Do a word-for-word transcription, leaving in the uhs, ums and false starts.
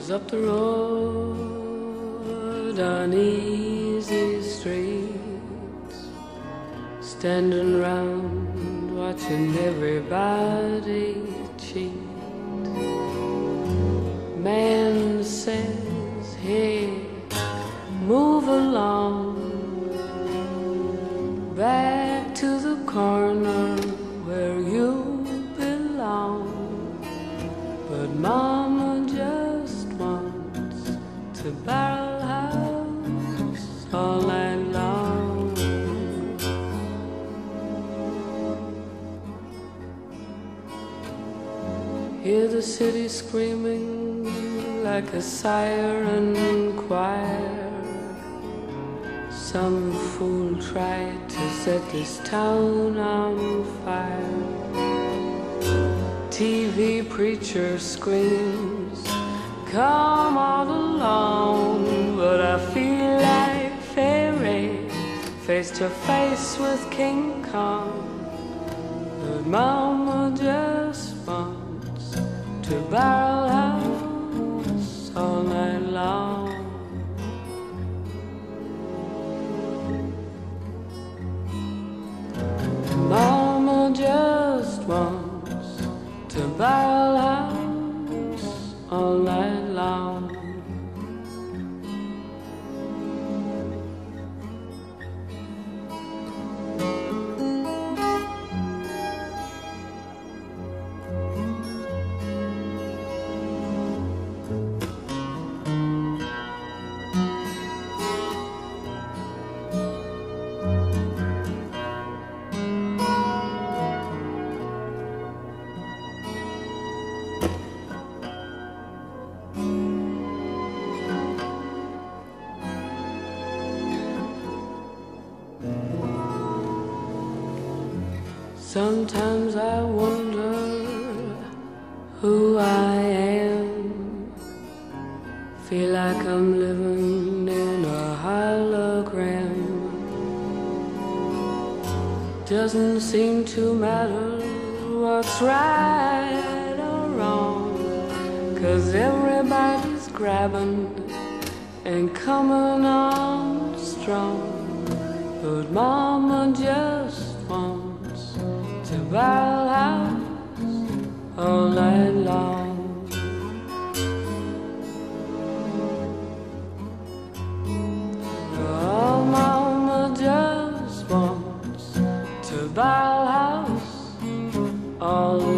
Goes up the road on easy streets, standing round watching everybody cheat. Man says, hey, move along back to the corner where you belong. But Mama just wants to Barrelhouse all night long. Hear the city screaming like a siren choir. Some fool tried to set this town on fire. T V preacher screams, come on along. But I feel like Fay Wray, face to face with King Kong. But Mama just wants to Barrelhouse all night long. Mama just wants to Barrelhouse all night long. Sometimes I wonder who I am. Feel like I'm living in a hologram. Doesn't seem to matter what's right or wrong, 'cause everybody's grabbing and coming on strong. But Mama just wants to Barrelhouse all night long. Oh, Mama just wants to Barrelhouse all